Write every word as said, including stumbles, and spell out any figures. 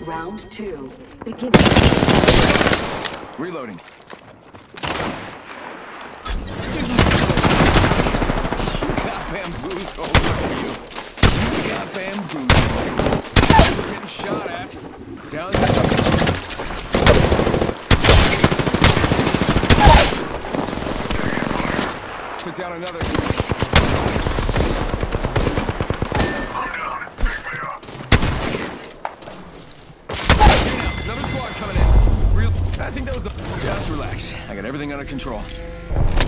Round two. Begin. Reloading. You got bamboozled, you. You got bamboozled. Getting shot at. Down there. Took down another. Another squad coming in. Real. I think that was the. Just relax. I got everything under control.